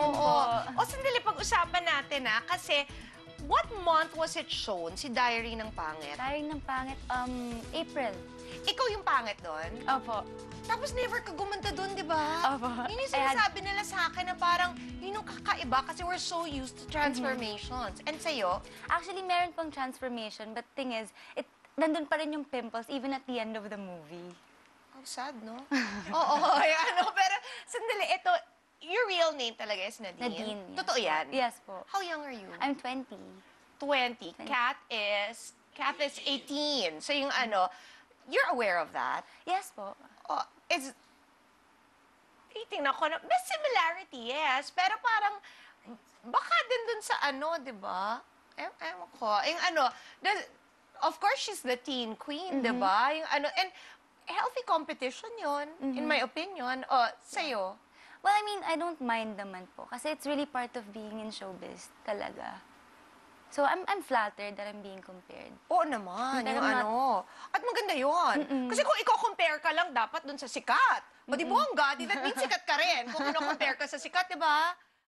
din Oo. po. O, sandali, pag-usapan natin, kasi what month was it shown, si Diary ng Pangit? Diary ng Pangit, April. Ikaw yung pangit doon? Opo. Tapos never ka gumanda doon, di ba? Opo. Yun yung sinasabi nila sa akin na parang yun yung kakaiba kasi we're so used to transformations. And sa'yo? Actually, meron pang transformation, but thing is, nandun pa rin yung pimples even at the end of the movie. How sad, no? Oo, pero sandali, ito, your real name talaga is Nadine? Nadine, yes. Totoo yan? Yes po. How young are you? I'm 20. 20. Kat is 18. So yung you're aware of that? Yes po. Oh, titingnan ko na, may similarity, yes. Pero parang, baka din dun sa di ba? Ewan ko. Yung of course, she's the teen queen, di ba? Yung and healthy competition yon in my opinion. O, sa'yo? Well, I mean, I don't mind naman po. Kasi it's really part of being in showbiz talaga. So, I'm flattered that I'm being compared. Oo naman, Pero yung At maganda yun. Kasi kung i-compare ka lang, dapat dun sa sikat. O di bongga, that means sikat ka rin. Kung ino-compare ka sa sikat, di ba?